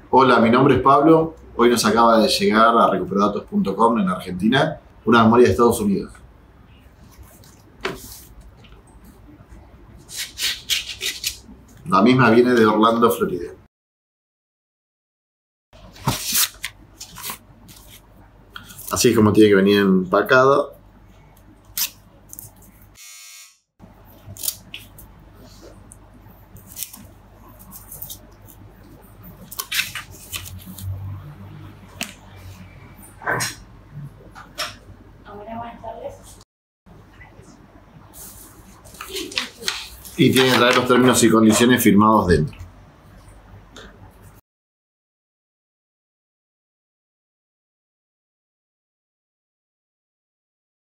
Hola, mi nombre es Pablo. Hoy nos acaba de llegar a recuperodatos.com en Argentina una memoria de Estados Unidos. La misma viene de Orlando, Florida. Así es como tiene que venir empacado. Buenas tardes. Y tiene que traer los términos y condiciones firmados dentro.